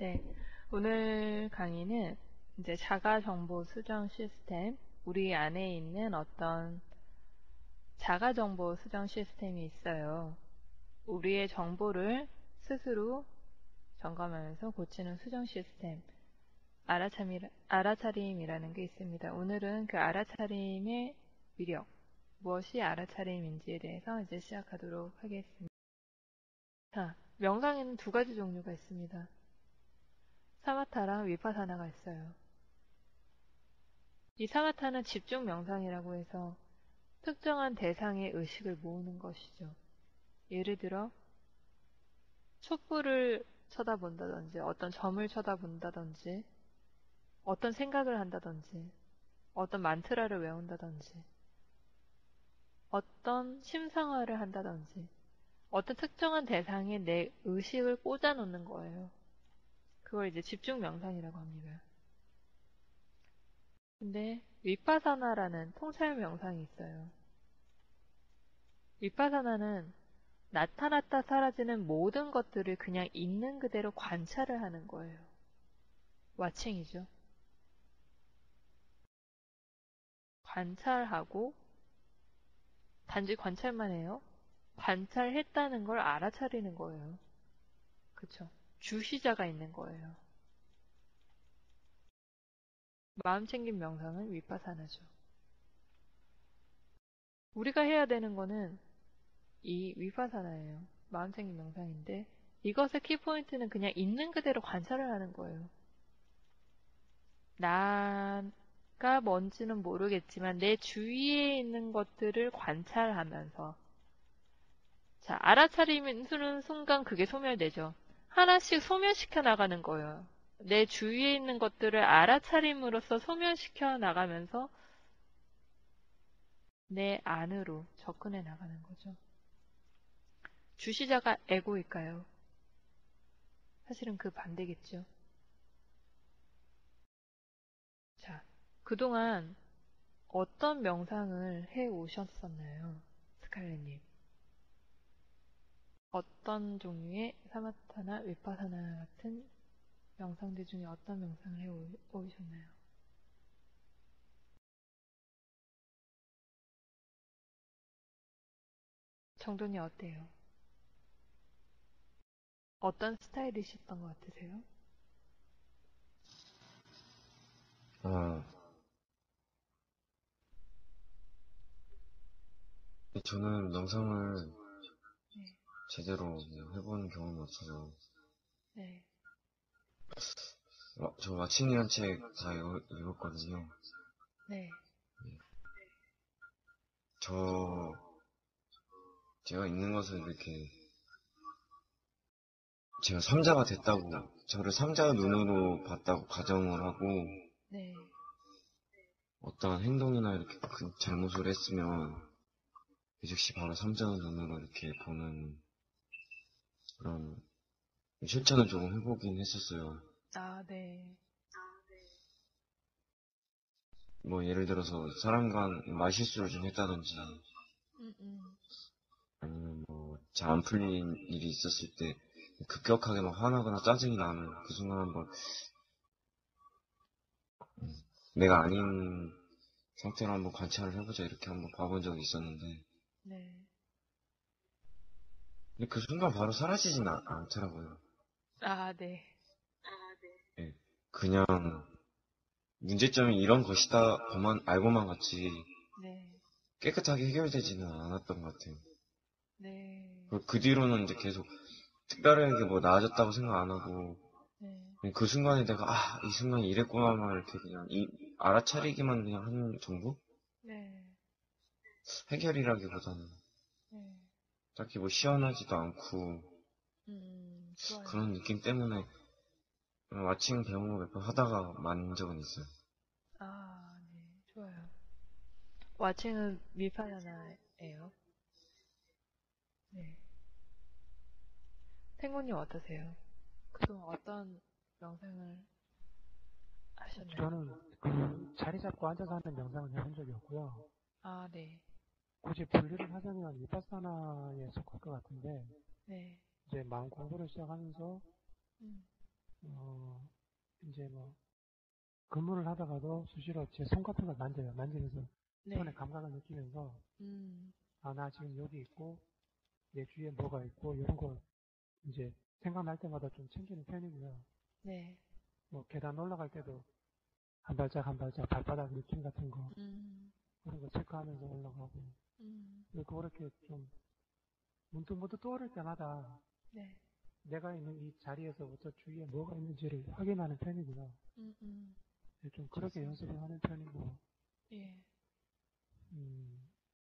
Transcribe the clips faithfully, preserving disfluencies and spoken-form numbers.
네, 오늘 강의는 이제 자가 정보 수정 시스템, 우리 안에 있는 어떤 자가 정보 수정 시스템이 있어요. 우리의 정보를 스스로 점검하면서 고치는 수정 시스템, 알아차림, 알아차림이라는 게 있습니다. 오늘은 그 알아차림의 위력, 무엇이 알아차림인지에 대해서 이제 시작하도록 하겠습니다. 자, 명상에는 두 가지 종류가 있습니다. 사마타랑 위파사나가 있어요. 이 사마타는 집중 명상이라고 해서 특정한 대상의 의식을 모으는 것이죠. 예를 들어 촛불을 쳐다본다든지 어떤 점을 쳐다본다든지 어떤 생각을 한다든지 어떤 만트라를 외운다든지 어떤 심상화를 한다든지 어떤 특정한 대상에 내 의식을 꽂아 놓는 거예요. 그걸 이제 집중 명상이라고 합니다. 근데 위파사나라는 통찰 명상이 있어요. 위파사나는 나타났다 사라지는 모든 것들을 그냥 있는 그대로 관찰을 하는 거예요. 와칭이죠. 관찰하고 단지 관찰만 해요. 관찰했다는 걸 알아차리는 거예요. 그쵸? 주시자가 있는 거예요. 마음 챙김 명상은 위파사나죠. 우리가 해야 되는 거는 이 위파사나예요. 마음 챙김 명상인데 이것의 키포인트는 그냥 있는 그대로 관찰을 하는 거예요. 나가 뭔지는 모르겠지만 내 주위에 있는 것들을 관찰하면서 자, 알아차리는 순간 그게 소멸되죠. 하나씩 소멸시켜 나가는 거예요. 내 주위에 있는 것들을 알아차림으로써 소멸시켜 나가면서 내 안으로 접근해 나가는 거죠. 주시자가 에고일까요? 사실은 그 반대겠죠. 자, 그동안 어떤 명상을 해 오셨었나요? 스칼렛님. 어떤 종류의 사마타나 위파사나 같은 명상들 중에 어떤 명상을 해 오셨나요? 정돈이 어때요? 어떤 스타일이셨던 것 같으세요? 아, 저는 명상을 네, 제대로 뭐 해본 경험이 없어서, 네, 어, 저 마침이란 책 다 읽었거든요. 네, 저, 제가 읽는 것을 이렇게, 제가 삼자가 됐다고, 저를 삼자의 눈으로 봤다고 가정을 하고, 네, 어떠한 행동이나 이렇게 큰 잘못을 했으면, 그 즉시 바로 삼자의 눈으로 이렇게 보는 그런 실천을 조금 해보긴 했었어요. 아, 네, 뭐 예를 들어서 사람과 말실수를 좀 했다든지, 음, 음, 아니면 뭐 잘 안 풀린 일이 있었을 때 급격하게 막 화나거나 짜증이 나면 그 순간 한번 음, 내가 아닌 상태로 한번 관찰을 해보자 이렇게 한번 봐본 적이 있었는데 네, 근데 그 순간 바로 사라지진 않, 않더라고요. 아, 네, 예, 그냥 문제점이 이런 것이다 만 알고만 갔지 네, 깨끗하게 해결되지는 않았던 것 같아요. 네, 그, 그 뒤로는 이제 계속 특별하게 뭐 나아졌다고 생각 안 하고 네, 그냥 그 순간에 내가 아, 이 순간에 이랬구나만 이렇게 그냥 이, 알아차리기만 그냥 하는 정도? 네, 해결이라기보다는 네, 딱히 뭐 시원하지도 않고 음, 좋아요. 그런 느낌 때문에 아침 배운 거 몇 번 하다가 만 적은 있어요. 아, 네, 좋아요. 와칭은 위파사나예요. 네. 탱고님 어떠세요? 그동안 어떤 명상을 하셨나요? 저는 그 자리 잡고 앉아서 하는 명상은 해본 적이 없고요. 아, 네, 굳이 분류를 하자면 위파사나에 속할 것 같은데 네, 이제 마음 공부를 시작하면서 음, 어, 이제 뭐, 근무를 하다가도 수시로 제 손 같은 걸 만져요. 만지면서 손의 네. 감각을 느끼면서, 음, 아, 나 지금 여기 있고, 내 주위에 뭐가 있고, 이런 거 이제 생각날 때마다 좀 챙기는 편이고요. 네. 뭐, 계단 올라갈 때도 한 발짝 한 발짝 발바닥 느낌 같은 거, 음, 그런 거 체크하면서 올라가고, 음, 그리고 그렇게 좀 문득 문득 떠오를 때마다 네. 내가 있는 이 자리에서부터 주위에 뭐가 있는지를 확인하는 편이고요. 음, 음, 네, 좀 그렇게 좋습니다. 연습을 하는 편이고, 예. 음,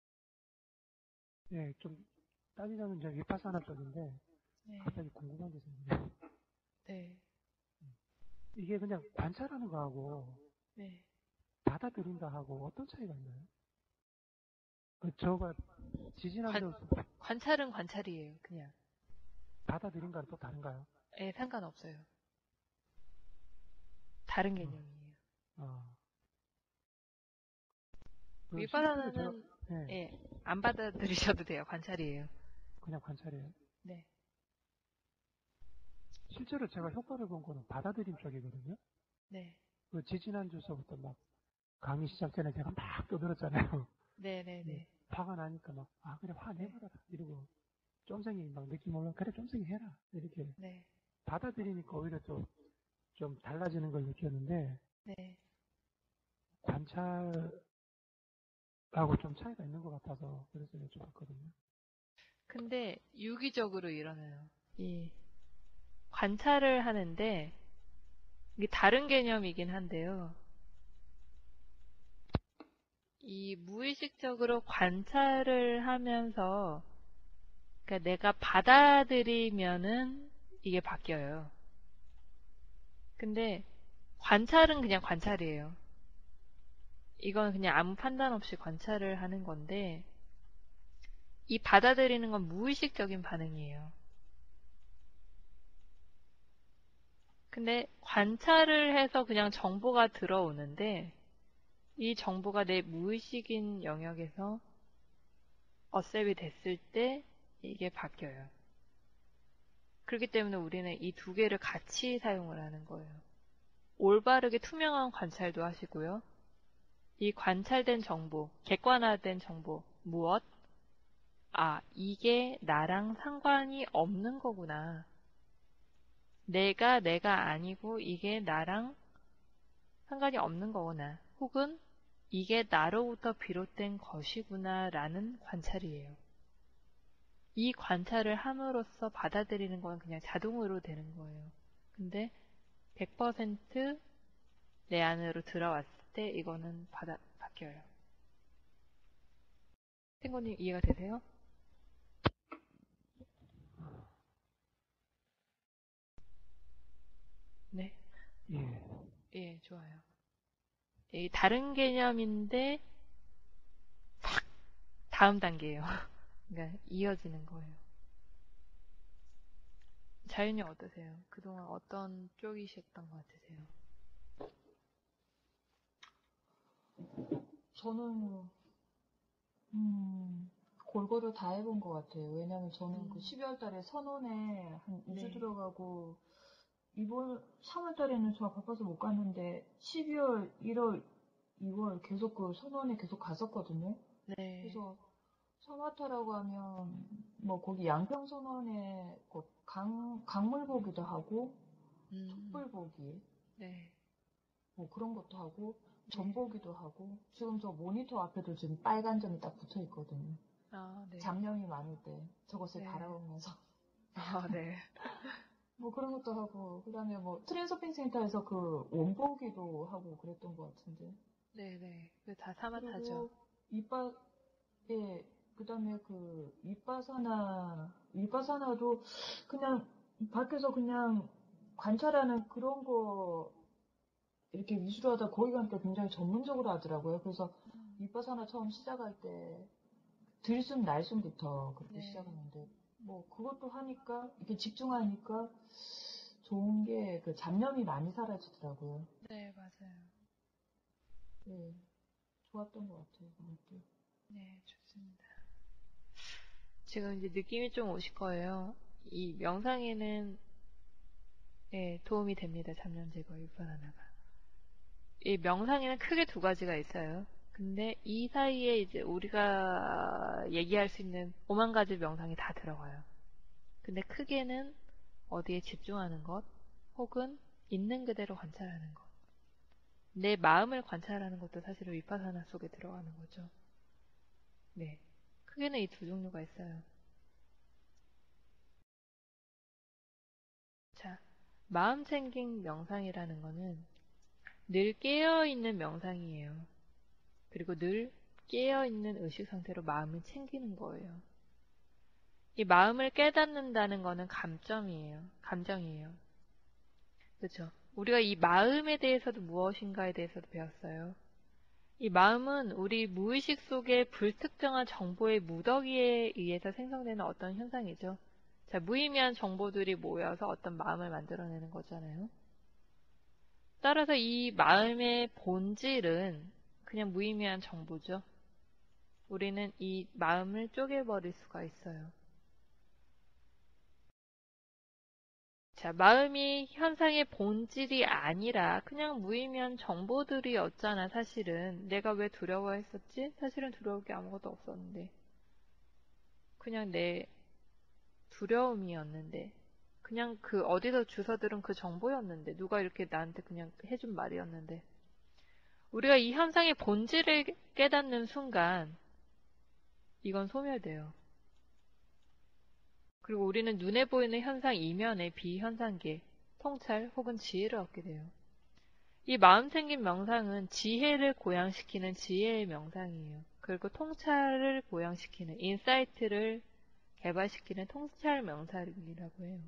예, 좀 따지자면 이제 위파사나 쪽인데 네. 갑자기 궁금한 게 생기네요. 네. 이게 그냥 관찰하는 거하고 네. 받아들인다 하고 어떤 차이가 있나요? 그 저가 관, 지지난주 관찰은 관찰이에요, 그냥. 받아들인가는 또 다른가요? 예, 상관없어요. 다른 어, 개념이에요. 어. 그 실제로 제가 윗바라는, 예, 예, 안 받아들이셔도 돼요. 관찰이에요. 그냥 관찰이에요. 네. 실제로 제가 효과를 본 거는 받아들임 쪽이거든요. 네. 그 지지난주서부터 막 강의 시작 전에 제가 막 떠들었잖아요. 네, 네네네. 화가 나니까 막, 아, 그래, 네. 화내버려라. 이러고, 쫌생이 막 느낌 올라, 그래, 쫌생이 해라. 이렇게 네. 받아들이니까 오히려 또 좀 달라지는 걸 느꼈는데, 네. 관찰하고 좀 차이가 있는 것 같아서, 그래서 여쭤봤거든요. 근데 유기적으로 일어나요. 이 관찰을 하는데 이게 다른 개념이긴 한데요. 이 무의식적으로 관찰을 하면서 그러니까 내가 받아들이면은 이게 바뀌어요. 근데 관찰은 그냥 관찰이에요. 이건 그냥 아무 판단 없이 관찰을 하는 건데 이 받아들이는 건 무의식적인 반응이에요. 근데 관찰을 해서 그냥 정보가 들어오는데 이 정보가 내 무의식인 영역에서 어셉이 됐을 때 이게 바뀌어요. 그렇기 때문에 우리는 이 두 개를 같이 사용을 하는 거예요. 올바르게 투명한 관찰도 하시고요. 이 관찰된 정보, 객관화된 정보, 무엇? 아, 이게 나랑 상관이 없는 거구나. 내가 내가 아니고 이게 나랑 상관이 없는 거구나. 혹은 이게 나로부터 비롯된 것이구나 라는 관찰이에요. 이 관찰을 함으로써 받아들이는 건 그냥 자동으로 되는 거예요. 근데 백 퍼센트 내 안으로 들어왔을 때 이거는 받아, 바뀌어요. 탱고님 이해가 되세요? 네. 예. 예, 좋아요. 이 다른 개념인데 다음 단계예요. 그러니까 이어지는 거예요. 자연이 어떠세요? 그동안 어떤 쪽이셨던 것 같으세요? 저는 음, 골고루 다 해본 것 같아요. 왜냐면 저는 그 음, 십이월 달에 선원에 한 이 주 네. 들어가고 이번 삼월 달에는 제가 바빠서 못 갔는데 십이월, 일월, 이월 계속 그 선원에 계속 갔었거든요. 네. 그래서 서마타라고 하면 뭐 거기 양평선원에 그 강, 강물 보기도 하고 음, 촛불 보기 네. 뭐 그런 것도 하고 전 네. 보기도 하고 지금 저 모니터 앞에도 지금 빨간 점이 딱 붙어 있거든요. 아, 네. 잡념이 많을 때 저것을 네. 바라보면서 아, 네. 뭐 그런 것도 하고 그다음에 뭐 트랜서핑 센터에서 그 원보기도 하고 그랬던 것 같은데 네네. 그다 사마타죠. 그리고 이빠 예 그다음에 그 윗바사나 윗바사나도 그냥 밖에서 그냥 관찰하는 그런 거 이렇게 위주로 하다 거기 가니까 굉장히 전문적으로 하더라고요. 그래서 음, 윗바사나 처음 시작할 때 들숨 날숨부터 그렇게 네. 시작하는데 뭐 그것도 하니까 이렇게 집중하니까 좋은 게 그 잡념이 많이 사라지더라고요. 네, 맞아요. 네, 좋았던 것 같아요. 그것도. 네, 좋습니다. 지금 이제 느낌이 좀 오실 거예요. 이 명상에는 예, 도움이 됩니다. 잡념 제거 위파사나가. 이 명상에는 크게 두 가지가 있어요. 근데 이 사이에 이제 우리가 얘기할 수 있는 오만 가지 명상이 다 들어가요. 근데 크게는 어디에 집중하는 것, 혹은 있는 그대로 관찰하는 것. 내 마음을 관찰하는 것도 사실은 위파사나 속에 들어가는 거죠. 네. 크게는 이 두 종류가 있어요. 자, 마음 챙김 명상이라는 거는 늘 깨어있는 명상이에요. 그리고 늘 깨어있는 의식 상태로 마음을 챙기는 거예요. 이 마음을 깨닫는다는 거는 감점이에요. 감정이에요. 그렇죠? 우리가 이 마음에 대해서도 무엇인가에 대해서도 배웠어요. 이 마음은 우리 무의식 속의 불특정한 정보의 무더기에 의해서 생성되는 어떤 현상이죠. 자, 무의미한 정보들이 모여서 어떤 마음을 만들어내는 거잖아요. 따라서 이 마음의 본질은 그냥 무의미한 정보죠. 우리는 이 마음을 쪼개버릴 수가 있어요. 자, 마음이 현상의 본질이 아니라 그냥 무의미한 정보들이었잖아, 사실은. 내가 왜 두려워했었지? 사실은 두려울 게 아무것도 없었는데. 그냥 내 두려움이었는데. 그냥 그 어디서 주워 들은 그 정보였는데. 누가 이렇게 나한테 그냥 해준 말이었는데. 우리가 이 현상의 본질을 깨닫는 순간 이건 소멸돼요. 그리고 우리는 눈에 보이는 현상 이면의 비현상계, 통찰 혹은 지혜를 얻게 돼요. 이 마음 챙김 명상은 지혜를 고양시키는 지혜의 명상이에요. 그리고 통찰을 고양시키는, 인사이트를 개발시키는 통찰 명상이라고 해요.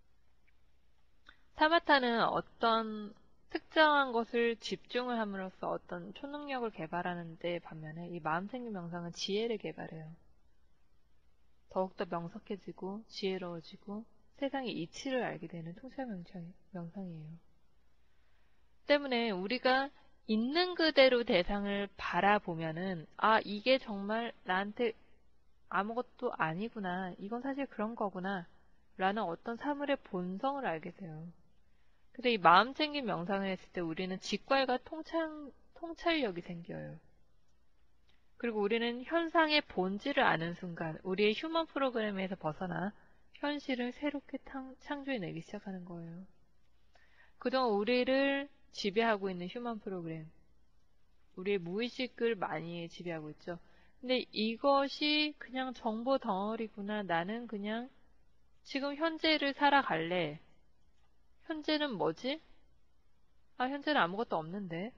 사마타는 어떤 특정한 것을 집중을 함으로써 어떤 초능력을 개발하는 데 반면에 이 마음 챙김 명상은 지혜를 개발해요. 더욱더 명석해지고 지혜로워지고 세상의 이치를 알게 되는 통찰 명상이에요. 때문에 우리가 있는 그대로 대상을 바라보면은 아, 이게 정말 나한테 아무것도 아니구나. 이건 사실 그런 거구나. 라는 어떤 사물의 본성을 알게 돼요. 근데 이 마음 챙김 명상을 했을 때 우리는 직관과 통찰, 통찰력이 생겨요. 그리고 우리는 현상의 본질을 아는 순간 우리의 휴먼 프로그램에서 벗어나 현실을 새롭게 창조해내기 시작하는 거예요. 그동안 우리를 지배하고 있는 휴먼 프로그램, 우리의 무의식을 많이 지배하고 있죠. 근데 이것이 그냥 정보 덩어리구나. 나는 그냥 지금 현재를 살아갈래. 현재는 뭐지? 아, 현재는 아무것도 없는데.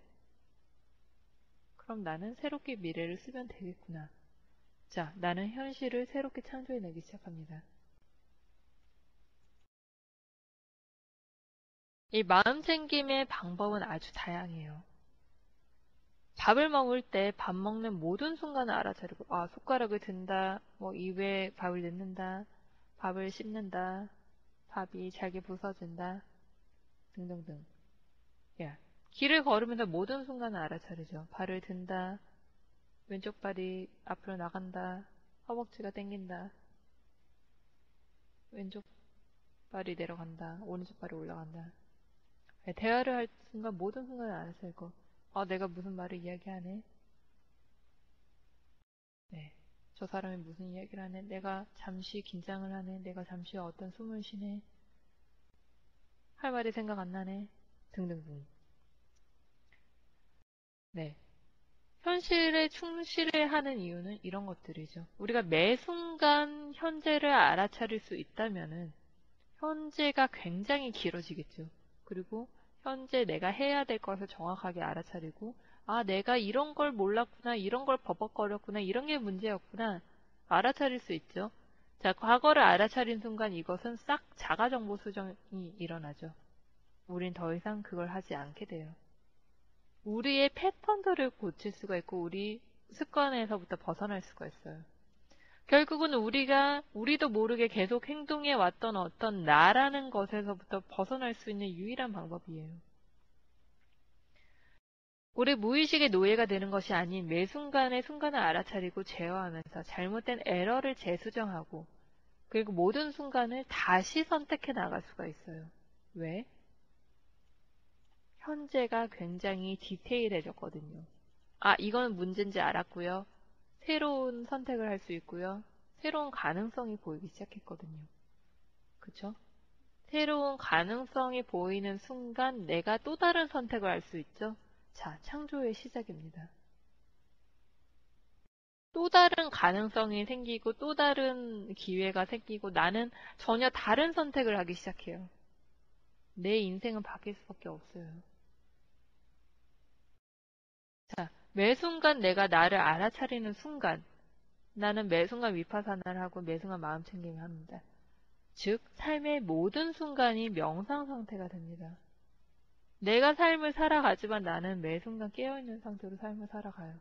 그럼 나는 새롭게 미래를 쓰면 되겠구나. 자, 나는 현실을 새롭게 창조해내기 시작합니다. 이 마음 챙김의 방법은 아주 다양해요. 밥을 먹을 때 밥 먹는 모든 순간을 알아차리고, 아, 숟가락을 든다, 뭐 입에 밥을 넣는다, 밥을 씹는다, 밥이 잘게 부서진다, 등등등. 야, 길을 걸으면서 모든 순간을 알아차리죠. 발을 든다, 왼쪽 발이 앞으로 나간다, 허벅지가 당긴다, 왼쪽 발이 내려간다, 오른쪽 발이 올라간다. 대화를 할 순간 모든 순간을 알아차리고, 아, 내가 무슨 말을 이야기하네? 네. 저 사람이 무슨 이야기를 하네? 내가 잠시 긴장을 하네? 내가 잠시 어떤 숨을 쉬네? 할 말이 생각 안 나네? 등등등. 네. 현실에 충실해 하는 이유는 이런 것들이죠. 우리가 매 순간 현재를 알아차릴 수 있다면은 현재가 굉장히 길어지겠죠. 그리고 현재 내가 해야 될 것을 정확하게 알아차리고 아, 내가 이런 걸 몰랐구나, 이런 걸 버벅거렸구나, 이런 게 문제였구나 알아차릴 수 있죠. 자, 과거를 알아차린 순간 이것은 싹 자가정보 수정이 일어나죠. 우린 더 이상 그걸 하지 않게 돼요. 우리의 패턴들을 고칠 수가 있고 우리 습관에서부터 벗어날 수가 있어요. 결국은 우리가 우리도 모르게 계속 행동해 왔던 어떤 나라는 것에서부터 벗어날 수 있는 유일한 방법이에요. 우리 무의식의 노예가 되는 것이 아닌 매 순간의 순간을 알아차리고 제어하면서 잘못된 에러를 재수정하고 그리고 모든 순간을 다시 선택해 나갈 수가 있어요. 왜? 현재가 굉장히 디테일해졌거든요. 아, 이건 문제인지 알았고요. 새로운 선택을 할 수 있고요. 새로운 가능성이 보이기 시작했거든요. 그쵸? 새로운 가능성이 보이는 순간 내가 또 다른 선택을 할 수 있죠? 자, 창조의 시작입니다. 또 다른 가능성이 생기고 또 다른 기회가 생기고 나는 전혀 다른 선택을 하기 시작해요. 내 인생은 바뀔 수밖에 없어요. 자, 매 순간 내가 나를 알아차리는 순간 나는 매 순간 위파사나를 하고 매 순간 마음 챙김을 합니다. 즉, 삶의 모든 순간이 명상 상태가 됩니다. 내가 삶을 살아가지만 나는 매 순간 깨어있는 상태로 삶을 살아가요.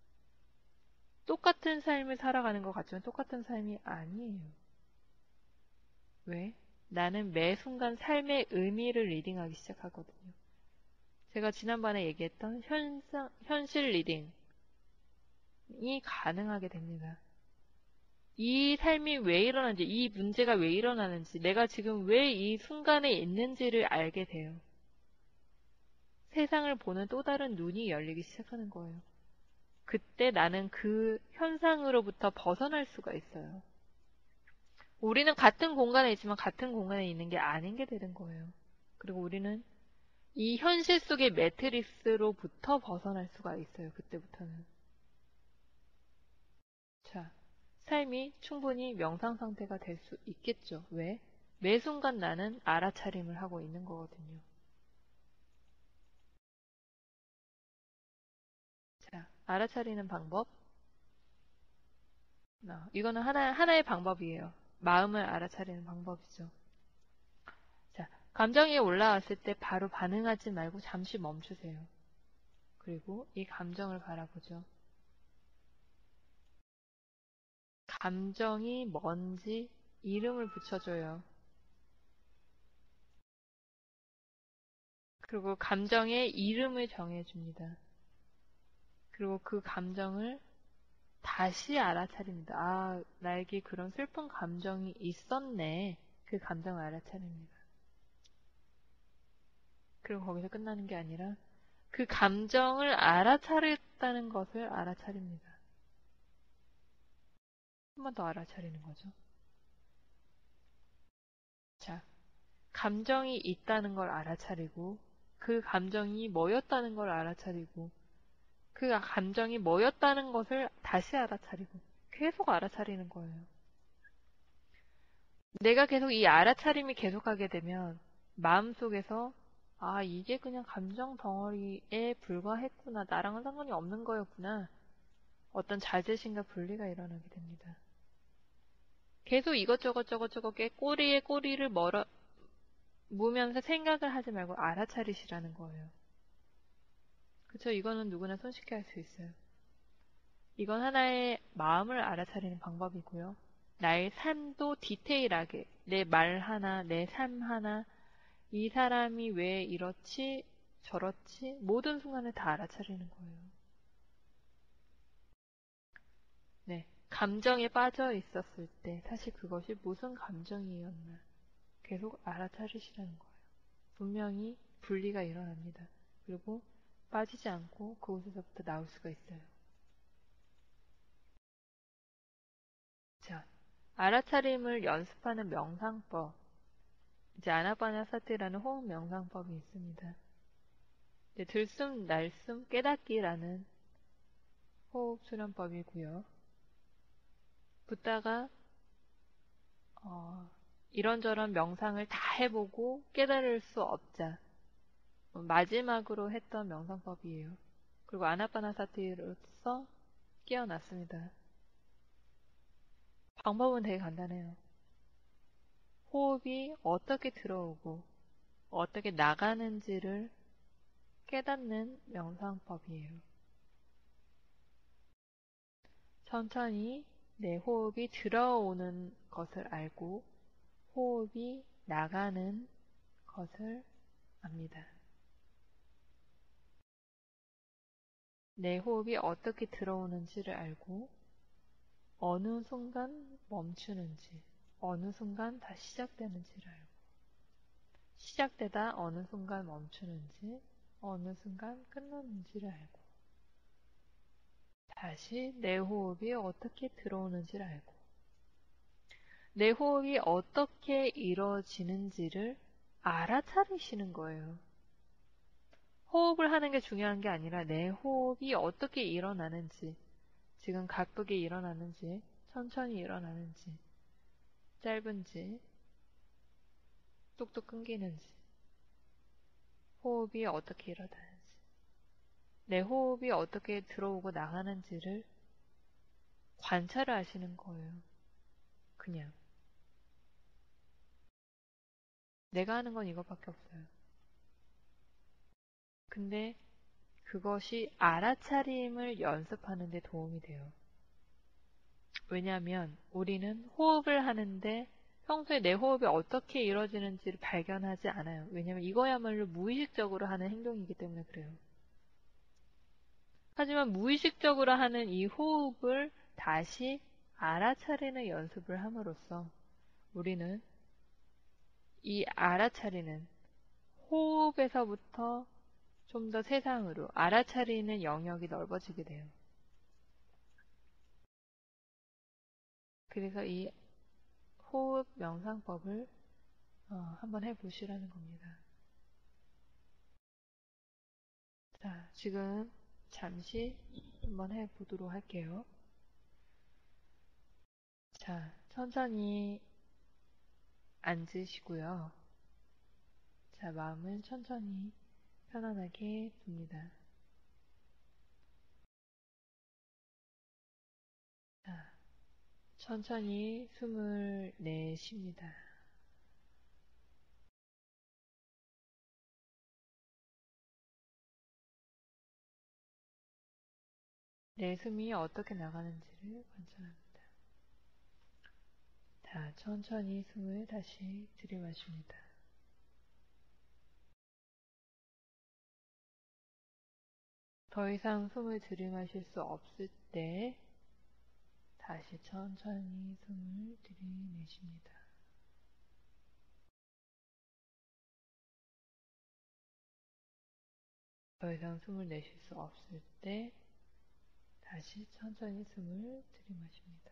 똑같은 삶을 살아가는 것 같지만 똑같은 삶이 아니에요. 왜? 나는 매 순간 삶의 의미를 리딩하기 시작하거든요. 제가 지난번에 얘기했던 현상, 현실 리딩이 가능하게 됩니다. 이 삶이 왜 일어나는지, 이 문제가 왜 일어나는지, 내가 지금 왜 이 순간에 있는지를 알게 돼요. 세상을 보는 또 다른 눈이 열리기 시작하는 거예요. 그때 나는 그 현상으로부터 벗어날 수가 있어요. 우리는 같은 공간에 있지만 같은 공간에 있는 게 아닌 게 되는 거예요. 그리고 우리는 이 현실 속의 매트릭스로부터 벗어날 수가 있어요. 그때부터는. 자, 삶이 충분히 명상 상태가 될 수 있겠죠. 왜? 매 순간 나는 알아차림을 하고 있는 거거든요. 자, 알아차리는 방법. 어, 이거는 하나, 하나의 방법이에요. 마음을 알아차리는 방법이죠. 자, 감정이 올라왔을 때 바로 반응하지 말고 잠시 멈추세요. 그리고 이 감정을 바라보죠. 감정이 뭔지 이름을 붙여줘요. 그리고 감정의 이름을 정해줍니다. 그리고 그 감정을 다시 알아차립니다. 아, 나에게 그런 슬픈 감정이 있었네. 그 감정을 알아차립니다. 그리고 거기서 끝나는 게 아니라 그 감정을 알아차렸다는 것을 알아차립니다. 한 번 더 알아차리는 거죠. 자, 감정이 있다는 걸 알아차리고 그 감정이 뭐였다는 걸 알아차리고 그 감정이 뭐였다는 것을 다시 알아차리고 계속 알아차리는 거예요. 내가 계속 이 알아차림이 계속하게 되면 마음속에서 아, 이게 그냥 감정 덩어리에 불과했구나. 나랑은 상관이 없는 거였구나. 어떤 자제심과 분리가 일어나게 됩니다. 계속 이것저것 저것저것 게 꼬리에 꼬리를 멀어 무면서 생각을 하지 말고 알아차리시라는 거예요. 그쵸? 이거는 누구나 손쉽게 할 수 있어요. 이건 하나의 마음을 알아차리는 방법이고요. 나의 삶도 디테일하게 내 말 하나, 내 삶 하나, 이 사람이 왜 이렇지 저렇지 모든 순간을 다 알아차리는 거예요. 네, 감정에 빠져 있었을 때 사실 그것이 무슨 감정이었나 계속 알아차리시라는 거예요. 분명히 분리가 일어납니다. 그리고 빠지지 않고 그곳에서부터 나올 수가 있어요. 자, 알아차림을 연습하는 명상법. 이제 아나파나사티라는 호흡 명상법이 있습니다. 이제 들숨, 날숨, 깨닫기라는 호흡 수련법이고요. 붓다가 어, 이런저런 명상을 다 해보고 깨달을 수 없자 마지막으로 했던 명상법이에요. 그리고 아나파나사티로서 깨어났습니다. 방법은 되게 간단해요. 호흡이 어떻게 들어오고 어떻게 나가는지를 깨닫는 명상법이에요. 천천히 내 호흡이 들어오는 것을 알고 호흡이 나가는 것을 압니다. 내 호흡이 어떻게 들어오는지를 알고 어느 순간 멈추는지, 어느 순간 다시 시작되는지를 알고 시작되다 어느 순간 멈추는지 어느 순간 끝나는지를 알고, 다시 내 호흡이 어떻게 들어오는지를 알고, 내 호흡이 어떻게 이루어지는지를 알아차리시는 거예요. 호흡을 하는 게 중요한 게 아니라 내 호흡이 어떻게 일어나는지, 지금 가쁘게 일어나는지, 천천히 일어나는지, 짧은지, 뚝뚝 끊기는지, 호흡이 어떻게 일어나는지, 내 호흡이 어떻게 들어오고 나가는지를 관찰을 하시는 거예요. 그냥. 내가 하는 건 이것밖에 없어요. 근데 그것이 알아차림을 연습하는 데 도움이 돼요. 왜냐하면 우리는 호흡을 하는데 평소에 내 호흡이 어떻게 이루어지는지를 발견하지 않아요. 왜냐하면 이거야말로 무의식적으로 하는 행동이기 때문에 그래요. 하지만 무의식적으로 하는 이 호흡을 다시 알아차리는 연습을 함으로써 우리는 이 알아차리는 호흡에서부터 좀 더 세상으로 알아차리는 영역이 넓어지게 돼요. 그래서 이 호흡 명상법을 어, 한번 해보시라는 겁니다. 자, 지금 잠시 한번 해보도록 할게요. 자, 천천히 앉으시고요. 자, 마음을 천천히 편안하게 둡니다. 자, 천천히 숨을 내쉽니다. 내 숨이 어떻게 나가는지를 관찰합니다. 자, 천천히 숨을 다시 들이마십니다. 더 이상 숨을 들이마실 수 없을 때 다시 천천히 숨을 들이내십니다. 더 이상 숨을 내쉴 수 없을 때 다시 천천히 숨을 들이마십니다.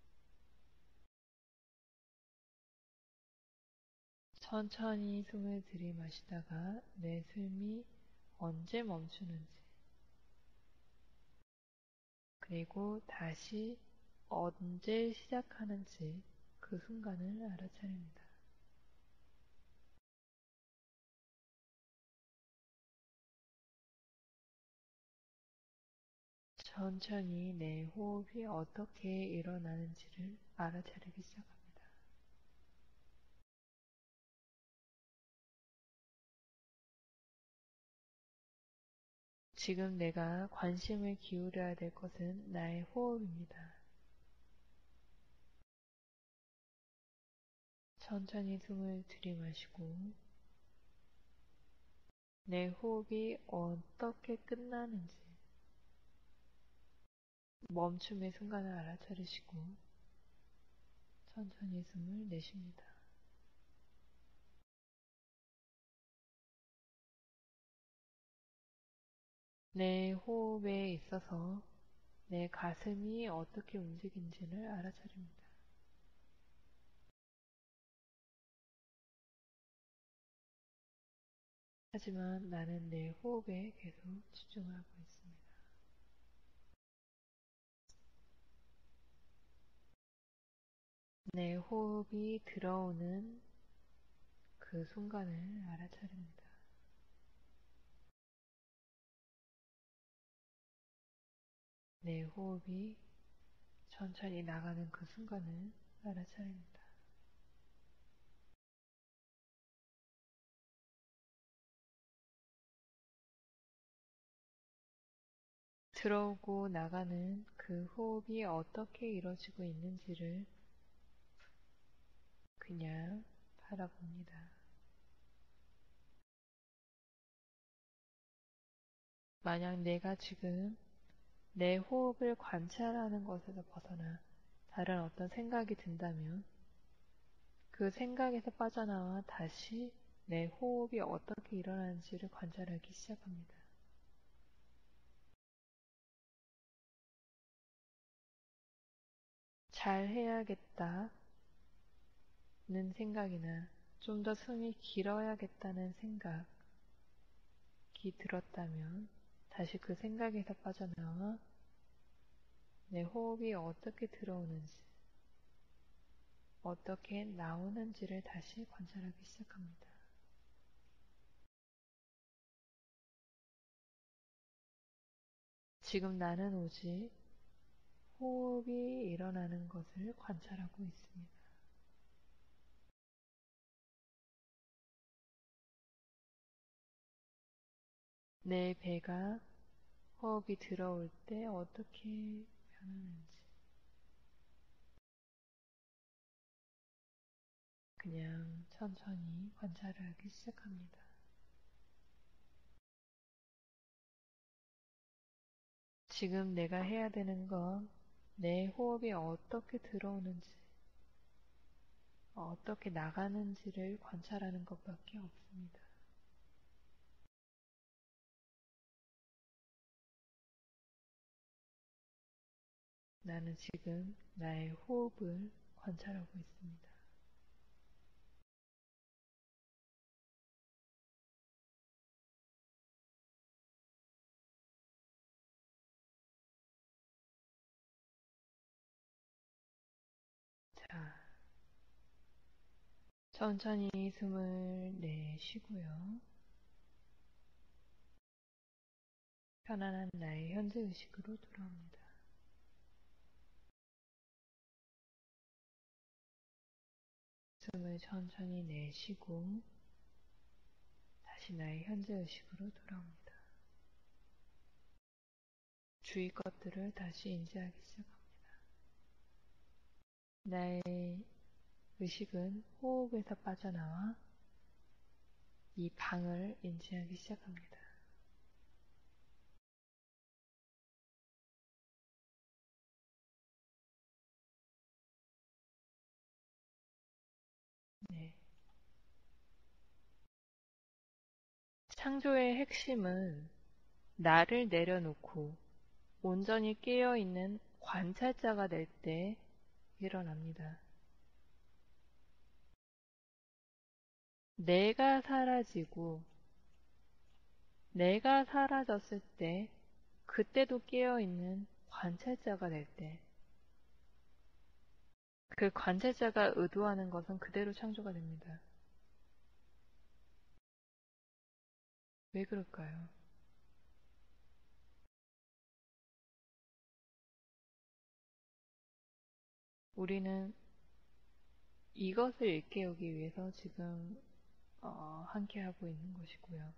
천천히 숨을 들이마시다가 내 숨이 언제 멈추는지, 그리고 다시 언제 시작하는지 그 순간을 알아차립니다. 천천히 내 호흡이 어떻게 일어나는지를 알아차리기 시작합니다. 지금 내가 관심을 기울여야 될 것은 나의 호흡입니다. 천천히 숨을 들이마시고 내 호흡이 어떻게 끝나는지 멈춤의 순간을 알아차리시고 천천히 숨을 내쉽니다. 내 호흡에 있어서 내 가슴이 어떻게 움직이는지를 알아차립니다. 하지만 나는 내 호흡에 계속 집중하고 있습니다. 내 호흡이 들어오는 그 순간을 알아차립니다. 내 호흡이 천천히 나가는 그 순간을 알아차립니다. 들어오고 나가는 그 호흡이 어떻게 이루어지고 있는지를 그냥 바라봅니다. 만약 내가 지금 내 호흡을 관찰하는 것에서 벗어나 다른 어떤 생각이 든다면 그 생각에서 빠져나와 다시 내 호흡이 어떻게 일어나는지를 관찰하기 시작합니다. 잘 해야겠다는 생각이나 좀 더 숨이 길어야겠다는 생각이 들었다면 다시 그 생각에서 빠져나와 내 호흡이 어떻게 들어오는지, 어떻게 나오는지를 다시 관찰하기 시작합니다. 지금 나는 오직 호흡이 일어나는 것을 관찰하고 있습니다. 내 배가 호흡이 들어올 때 어떻게 변하는지 그냥 천천히 관찰을 하기 시작합니다. 지금 내가 해야 되는 건 내 호흡이 어떻게 들어오는지, 어떻게 나가는지를 관찰하는 것밖에 없습니다. 나는 지금 나의 호흡을 관찰하고 있습니다. 자, 천천히 숨을 내쉬고요. 편안한 나의 현재 의식으로 돌아옵니다. 숨을 천천히 내쉬고 다시 나의 현재 의식으로 돌아옵니다. 주위 것들을 다시 인지하기 시작합니다. 나의 의식은 호흡에서 빠져나와 이 방을 인지하기 시작합니다. 네. 창조의 핵심은 나를 내려놓고 온전히 깨어있는 관찰자가 될 때 일어납니다. 내가 사라지고 내가 사라졌을 때 그때도 깨어있는 관찰자가 될 때 그 관찰자가 의도하는 것은 그대로 창조가 됩니다. 왜 그럴까요? 우리는 이것을 일깨우기 위해서 지금 어, 함께하고 있는 것이고요.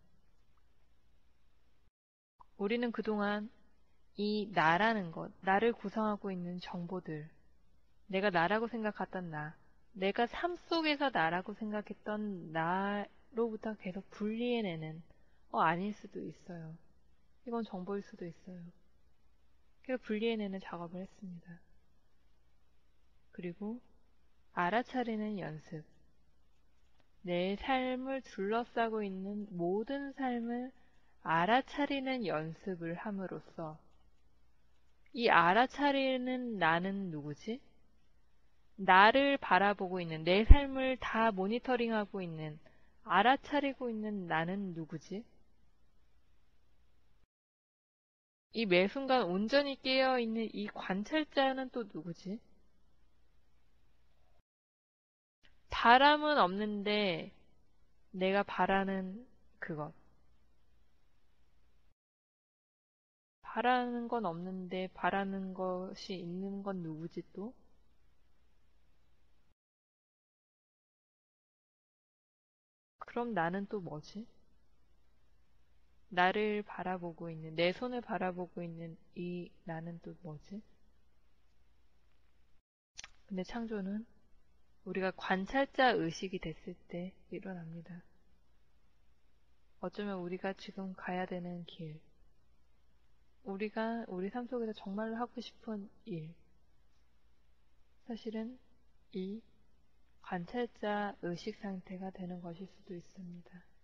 우리는 그동안 이 나라는 것, 나를 구성하고 있는 정보들, 내가 나라고 생각했던 나, 내가 삶 속에서 나라고 생각했던 나로부터 계속 분리해내는, 어, 아닐 수도 있어요. 이건 정보일 수도 있어요. 계속 분리해내는 작업을 했습니다. 그리고 알아차리는 연습, 내 삶을 둘러싸고 있는 모든 삶을 알아차리는 연습을 함으로써 이 알아차리는 나는 누구지? 나를 바라보고 있는, 내 삶을 다 모니터링하고 있는, 알아차리고 있는 나는 누구지? 이 매 순간 온전히 깨어있는 이 관찰자는 또 누구지? 바람은 없는데 내가 바라는 그것. 바라는 건 없는데 바라는 것이 있는 건 누구지 또? 그럼 나는 또 뭐지? 나를 바라보고 있는, 내 손을 바라보고 있는 이 나는 또 뭐지? 근데 창조는 우리가 관찰자 의식이 됐을 때 일어납니다. 어쩌면 우리가 지금 가야 되는 길, 우리가 우리 삶 속에서 정말로 하고 싶은 일, 사실은 이 관찰자 의식 상태가 되는 것일 수도 있습니다.